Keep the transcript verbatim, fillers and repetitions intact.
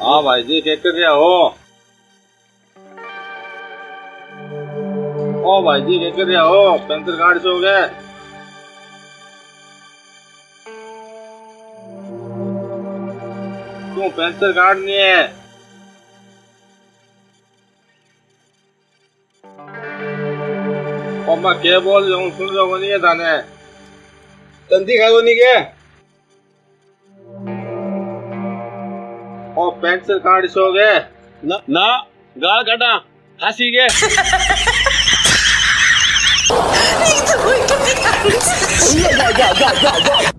हाँ भाई जी क्या कर रहे हो? ओ भाई जी क्या कर रहे हो? पेंसिल गाड़ी से हो गए? क्यों पेंसिल काटनी है? ओ मैं क्या बोल रहा हूँ सुन रहा हूँ नहीं है थाने तंती खाओ नहीं के? ओ पेंसिल काट सो गए ना ना गाल काटा हंसी के नहीं तो कोई